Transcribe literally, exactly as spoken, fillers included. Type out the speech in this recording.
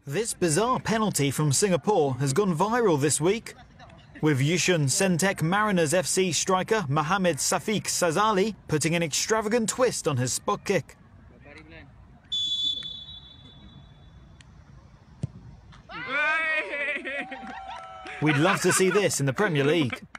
This bizarre penalty from Singapore has gone viral this week, with Yishun Sentek Mariners F C striker Mohamed Safiq Sazali putting an extravagant twist on his spot kick. We'd love to see this in the Premier League.